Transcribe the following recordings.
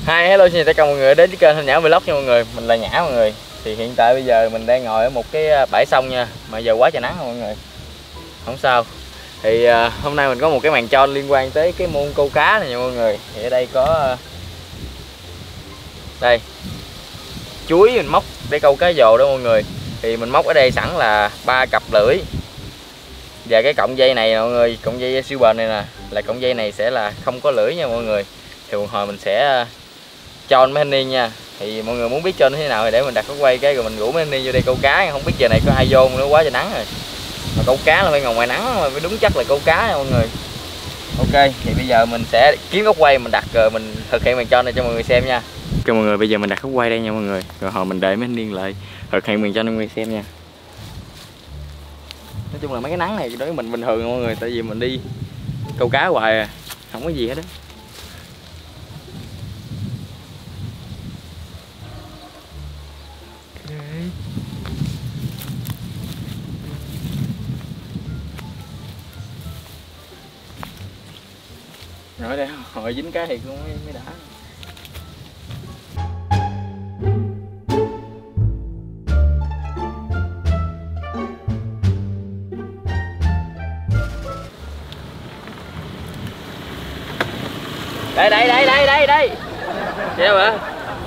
Hi, hello xin chào tất cả mọi người đến với kênh Thanh Nhã Vlog nha mọi người. Mình là Nhã mọi người. Thì hiện tại bây giờ mình đang ngồi ở một cái bãi sông nha. Mà giờ quá trời nắng mọi người. Không sao. Thì hôm nay mình có một cái màn tròn liên quan tới cái môn câu cá này nha mọi người. Thì ở đây có đây chuối mình móc để câu cá dồ đó mọi người. Thì mình móc ở đây sẵn là 3 cặp lưỡi. Và cái cọng dây này mọi người, cọng dây siêu bền này nè, là cọng dây này sẽ là không có lưỡi nha mọi người. Thì một hồi mình sẽ cho mấy anh niên nha. Thì mọi người muốn biết cho nó thế nào thì để mình đặt cái quay cái rồi mình rủ mấy anh niên vô đây câu cá. Không biết giờ này có ai vô nữa, quá trời nắng rồi. Mà câu cá là phải ngồi ngoài nắng mà phải đúng chắc là câu cá nha mọi người. Ok, thì bây giờ mình sẽ kiếm góc quay mình đặt rồi mình thực hiện màn cho này cho mọi người xem nha. Ok mọi người, bây giờ mình đặt góc quay đây nha mọi người. Rồi hồi mình đợi mấy anh niên lại thực hiện màn cho mọi người xem nha. Nói chung là mấy cái nắng này đối với mình bình thường mọi người, tại vì mình đi câu cá hoài à, không có gì hết á. Rồi đây hồi dính cá thì cũng mới đã. Đây chị đâu ạ?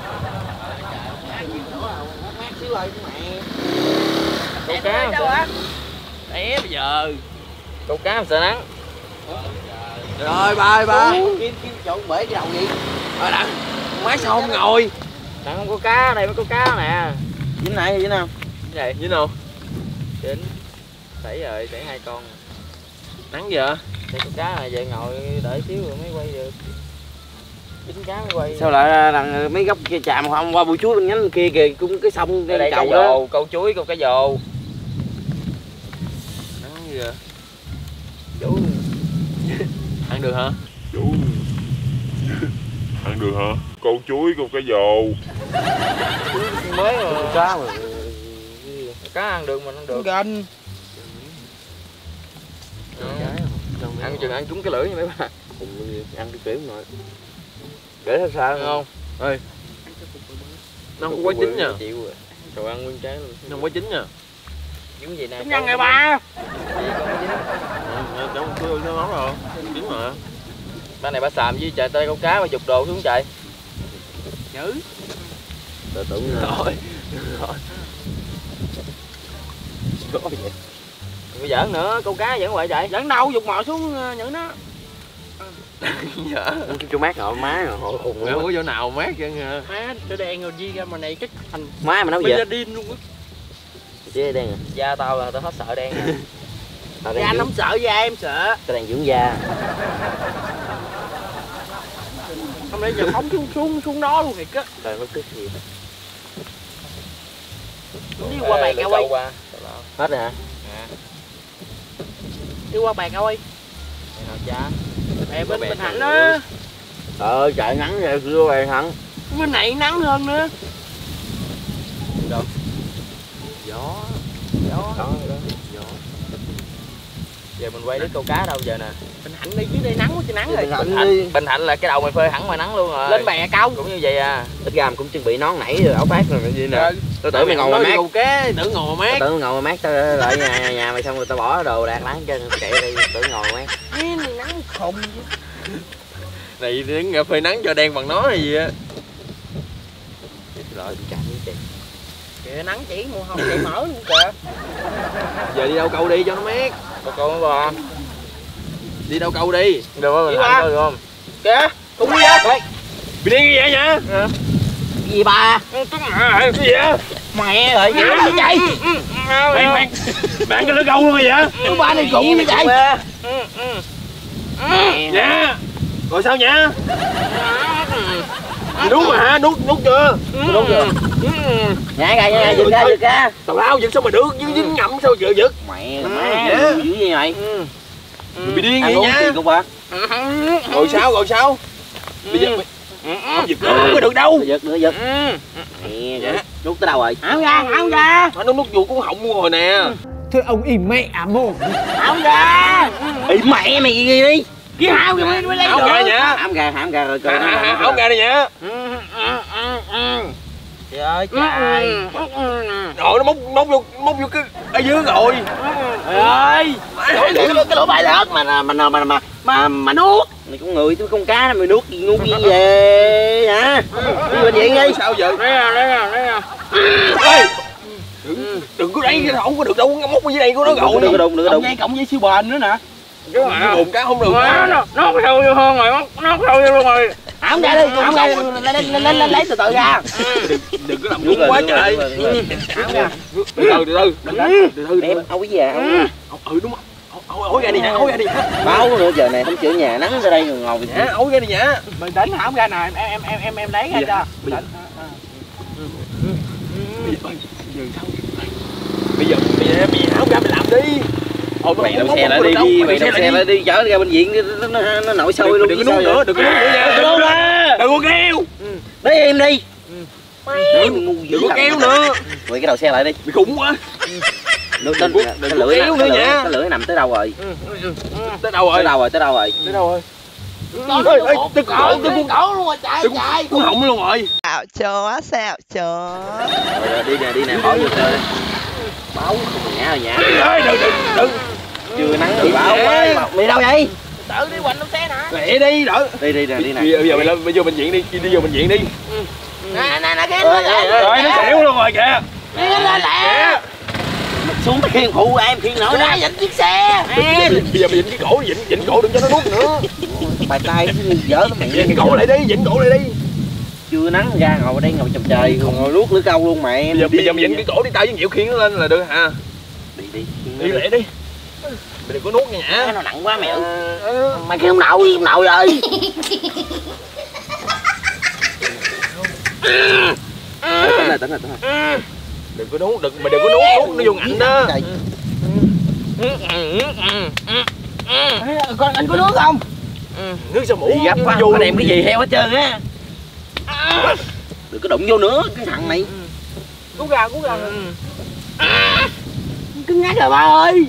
Câu cá không sợ đấy bây giờ câu cá không sợ nắng. Rồi ba kiếm chỗ bể cái đầu gì đặng mát sao không ngồi Đặng không có cá ở đây mới có cá nè. dính này dính nào Vậy dính đâu dính sảy rồi, sảy 2 con nắng gì vậy đây có cá này, về ngồi đợi xíu rồi mới quay được. Dính cá mới quay. sao lại đằng mấy góc kia chạm không qua bụi chuối bên nhánh kia kìa cũng cái sông đây cầu cá đó dồ, câu chuối, câu cá dồ. nắng gì vậy Chú ăn được hả Chú ăn được hả? Câu chuối, câu cá dồ. mới mà cá mà cá ăn được mình ăn được. ganh Ăn chừng ăn trúng cái lưỡi nha mấy bạn. ăn cái kiểu rồi để sao sao Không ơi nó không có quá chín nha chịu rồi. Rồi ăn nguyên trái luôn. nó không quá chín nha Giống gì nè. chín nhân ngày ba Gì con có dính. trong cưa nó nóng rồi chín mà Ba này ba xàm với trời tơi câu cá ba dục đồ xuống trời. nhứ tự tưởng rồi Bây giỡn nữa, câu cá giỡn hoài trời. dẫn đâu dục mò xuống nhử nó Dạ. cho mát rồi má rồi hồi khùng Không có chỗ nào mát chứ hả? má chỗ đen rồi di ra mà này cái thành Má mà nói gì vậy? điên luôn á Chứ đen à? Da tao là tao hết sợ đen à. da nó không sợ da em sợ Tao đang dưỡng da. không lẽ giờ phóng xuống nó luôn thiệt á Trời nó tức gì. đi qua bạc ao ơi Hết rồi hả? đi qua bạc ao ơi Nào cha. bên Bình Thạnh á Trời nắng rồi chưa về Thạnh. bên này nắng hơn nữa Đâu? gió Đó. gió Giờ mình quay đứa câu cá đâu giờ nè? Bình Thạnh đi dưới đây nắng quá trời nắng rồi Bình Thạnh là cái đầu mày phơi hẳn ngoài nắng luôn rồi. lên bè câu Cũng như vậy à. ít ra cũng chuẩn bị nón nãy rồi áo phát rồi cái gì nè tôi tưởng mày ngồi ngoài mát tưởng ngồi mát Tưởng ngồi mát tao lại nhà mày xong rồi tao bỏ đồ đạc láng chân kệ đi tưởng ngồi mát. nắng khùng Này đứng phơi nắng cho đen bằng nó hay gì á. rồi đi chạm với kìa nắng chỉ mùa hồng chạy mở luôn kìa Giờ đi đâu câu đi cho nó mát. Câu nó bò. Đi đâu câu đi. Được không? Mình câu được không? kìa cùng đi á bị điên cái gì vậy nhá cái gì ba Cái gì vậy? mẹ rồi gì nó chạy Bạn cái lưỡi câu luôn rồi vậy? thứ ba này cũng nó chạy Dạ. Rồi sao nhá? Nuốt mà hả? Nuốt chưa? đúng rồi nhảy ra giật ra Tào lao giật sao mà được? Dính ngậm sao giờ giật? mẹ má dữ như vậy Bị điên vậy nhá. cục à Rồi sao? Bây giờ không giật nữa, không có được đâu. giật nữa giật nè nuốt tới đâu rồi áo ra Nó nuốt vô cuốn họng rồi nè. Thôi ông im mẹ mồm. áo ra ị mẹ mày gì đi Kia hao kìa mới lấy được. Hãm gà rồi cười. Hổng gà đi nhá. Trời ơi trời. Rồi nó móc vô cái ở dưới rồi. Trời ơi. Cái lỗ bài lớn mà nuốt. Mày con người tôi con cá mày nuốt gì ngu gì về hả? Đi bệnh viện đi. Sao vậy? Đấy à. Đừng có đấy, không có được đâu, móc ở dưới đây của nó rồi. Đừng có đụng. Cộng với siêu bền nữa nè. Chứ mà hồn cá không được. Nó sâu vô hơn rồi, nó sâu vô luôn rồi. Hãm ra đi, lấy từ từ ra. Đừng có làm đúng quá trời. Từ từ. Em ấu cái gì à? Ừ đúng rồi. Ối ra đi nhá, ối ra đi nhá. Báo nữa giờ này không chữa nhà nắng ra đây rồi ngồi nhá, ối ra đi nhá. Bình tĩnh hãm ra nè, em lấy ra cho. Bây giờ hãm ra mày làm đi. Mày đậu xe lại đi, mày đậu xe lại đi, chở ra bệnh viện nó nổi sôi luôn. Đừng có nuốt nữa, đừng có nuốt nữa nha. Đừng có kêu. Đấy em đi. Đừng có kéo nữa. Quay cái đầu xe lại đi. Bị khủng quá. Đừng kéo nữa nha. Cái lưỡi nằm tới đâu rồi? Tới đâu rồi? Tới đâu rồi? Tới cổ luôn rồi, chạy. Cuốn họng luôn rồi. Xạo chó. Rồi đi nè, bỏ vô xe đi. Báo không nhả rồi nhả. Đừng. Chưa nắng thì báo quá. Mày đâu vậy? Tự đi quanh trong xe nè. Lẹ đi đỡ. Đi nè. Bây giờ mày vô bệnh viện đi, đi vô bệnh viện đi. Nè kia. Rồi nó xỉu luôn rồi kìa. Đi lên lẹ. Xuống cái khiên phụ em khiên nữa. Đã dịnh chiếc xe. Bây giờ mày dịnh cái cổ, dịnh cổ đừng cho nó nuốt nữa. Bài tay dở lắm mày. Dịnh cổ lại đi, dịnh cổ lại đi. Chưa nắng ra ngồi ở đây ngồi chầm trời ngồi nuốt lưỡi câu luôn mày. Bây giờ mày dịnh cái cổ đi, tao với Nhiễu khiêng nó lên là được hả? Đi lẹ đi. Mày đừng có nuốt nha nhã. Nó nặng quá mẹ ơi. Mày kêu ông nội rồi. Tỉnh rồi. Đừng có nuốt, mày đừng có nuốt nó vô ngạnh đó. Anh có nước không? Nước sao mũ gấp quá, vô đem cái gì heo hết trơn á. Đừng có đụng vô nữa cái thằng này. Cú gà. Cứng ngắt rồi ba ơi.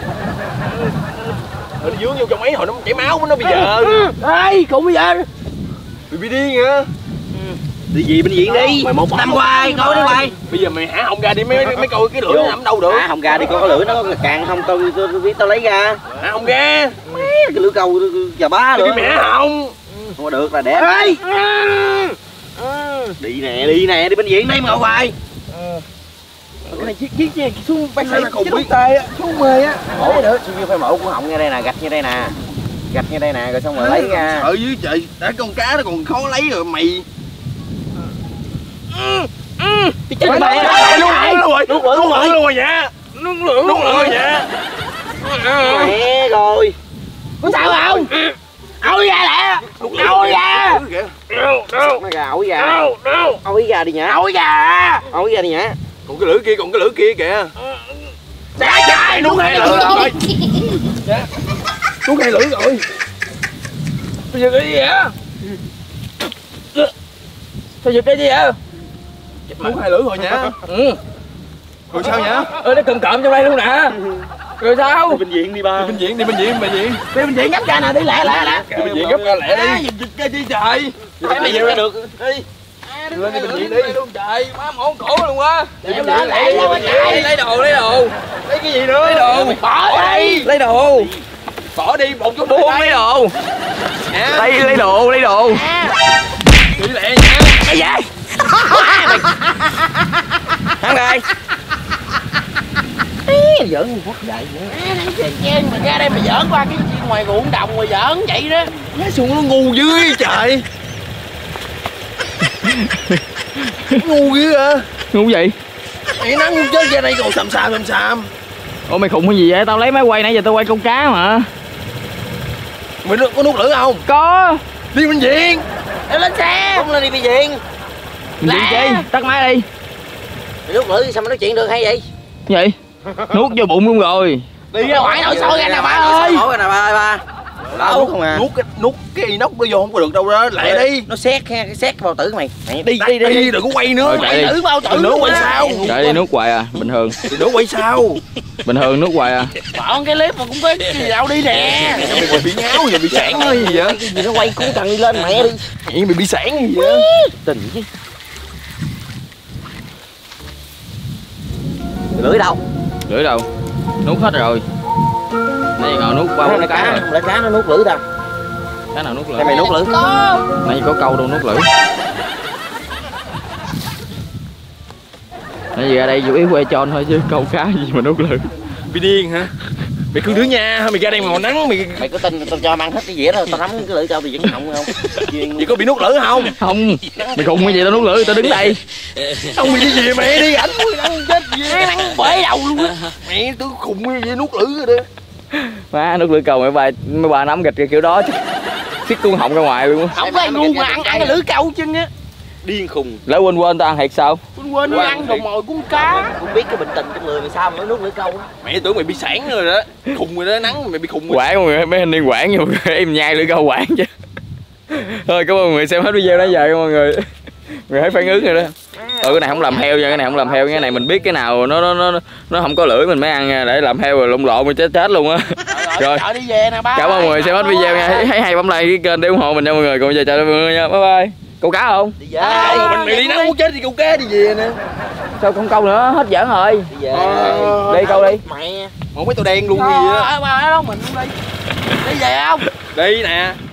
Nó dướng vô trong ấy hồi nó chảy máu nó bây giờ. Ê, cũng bây giờ. Mày bị điên hả? Đi gì bệnh viện đi. Năm hoài, coi đi hoài. Bây giờ mày hả họng ra đi mấy coi cái lưỡi nó nằm đâu được. Hả họng ra đi coi cái lưỡi nó càng không tôi biết tao lấy ra. Hả họng ra. Cái lưỡi câu chà bá nữa. Mày hả họng. Không có được là đẹp. Ê. Đi nè, đi bệnh viện đây mà ngồi hoài. Cái này chiếc xuống bác sĩ cùng biết tay á, xuống mê á. Mổ nữa, phải mổ của họng ngay đây nè, gạch ngay đây nè, rồi xong rồi lấy ra. Ở dưới trời, đã con cá nó còn khó lấy rồi mày. Chết mày nuốt luôn rồi dạ. Nuốt lưỡi rồi dạ. Mẹ rồi. Có sao không? Ôi ra lẹ. Ôi ra. Nó gà ôi ra. Ôi ra đi nhá. Ôi ra đi nhá. Còn cái lưỡi kia kìa. Trời nuốt hai lưỡi rồi. Nuốt hai lưỡi rồi. Bây giờ cái gì vậy? Sao giật cái gì vậy? Nuốt hai lưỡi rồi nhá. Rồi sao nhá? Nó cầm cộm trong đây luôn nè. Rồi sao? Đi bệnh viện đi ba. Đi bệnh viện gấp ra nè, đi lẹ. Đi bệnh viện gấp ra lẹ đi. Giật cái gì trời? Mày về được. Đi. Lên đi bệnh viện đi. Luôn trời, má mổ cổ luôn quá. Lấy Lấy đồ. Lấy cái gì nữa? Lấy đồ. Bỏ đi. Lấy đồ. Bỏ đi, một chút Buông lấy đồ. Lấy đồ. Đi lẹ nha. Cái gì? Thắng rồi. Giỡn quất vậy nữa. Mà ra đây mà giỡn qua cái ngoài ruộng đồng mà giỡn vậy đó. Nó xuống nó ngu dưới trời. Ngu dữ hả? Ngu gì? Mày nắng chết ra đây còn xàm. Ủa mày khùng cái gì vậy? Tao lấy máy quay nãy giờ tao quay câu cá mà. Mày có nuốt lưỡi không? Có. Đi bệnh viện. Em lên xe. Không lên đi bệnh viện. Bệnh viện chi? Tắt máy đi. Mày nuốt lưỡi sao mà nói chuyện được hay vậy? Gì? Nuốt vô bụng luôn rồi. Đi ra ngoài nội sôi ra nè ba ơi. Mổ ra nè ba ơi ba. Đâu không à. Nuốt cái inox nó vô không có được đâu đó. Lại đi. Nó xét ha, cái xét cái bao tử mày. Mày Đi đừng có quay nữa. Rồi, chạy đi. tử bao tử. Nữa quay sao? Chạy đi nuốt hoài à, bình thường. Nữa quay sao? Bình thường nuốt hoài à. Bỏ cái clip mà cũng có gì đâu đi nè. Mày bị ngáo giờ bị sản hay gì vậy? Cái gì nó quay cứu thằng đi lên mẹ đi. Mày bị sản gì vậy? Tình chứ. Lưỡi đâu? Lưỡi đâu? Nuốt hết rồi. Này ngồi nuốt ba bốn cái rồi. Để cá nó nuốt lưỡi đâu? Cái nào nuốt lưỡi? Đây mày nuốt lưỡi. Này có câu đâu nuốt lưỡi. Nãy giờ ra đây chủ yếu quay tròn thôi chứ câu cá gì mà nuốt lưỡi. Bị điên hả? Mày cứ đứng nha, mày ra đây mà nắng Mày có tin tao cho mang hết cái dĩa đó, tao nắm cái lưỡi tao thì vẫn không không? Vậy có bị nuốt lưỡi không? Không, mày khùng cái gì tao nuốt lưỡi, tao đứng đây. Không bị cái gì mày đi ảnh nắng chết gì Nắng bể đầu luôn á. mẹ tôi khùng cái gì nuốt lưỡi rồi đó. Má nuốt lưỡi câu mấy bà nắm gịch kiểu đó chứ. Xiết cuốn họng ra ngoài luôn. Không có ngu mà ăn cái lưỡi câu chân á. Điên khùng. Lỡ quên tao ăn thiệt sao? Quên nó ăn đồ mồi cuốn cá. Không biết cái bệnh tình trong người mày sao mà nó nuốt lưỡi câu á. Mẹ tưởng mày bị sản rồi đó. Khùng rồi đó, nắng mày bị khùng rồi. Quảng mọi người, mấy anh đi quảng nhưng mà em nhai lưỡi câu quảng chứ. Thôi cảm ơn mọi người xem hết video nãy giờ mọi người. Người thấy phản ứng rồi đó. Cái này không làm heo nha, cái này không làm heo, cái này mình biết cái nào nó không có lưỡi mình mới ăn nha, để làm heo rồi lộn lộn mình chết luôn á. Rồi. Đi về nè ba. Cảm ơn mọi người xem hết video nha. Thấy hay bấm like cái kênh để ủng hộ mình nha mọi người. Còn bây giờ chào mọi người nha. Bye bye. Câu cá không? Đi về. Mày đi nắng muốn chết thì câu cá đi về nè. Sao không câu nữa, hết giỡn rồi. Đi về. Đi câu đi. Mẹ. Không mấy tao đen luôn gì á. Ba đó mình đi. Đi về không? Đi nè.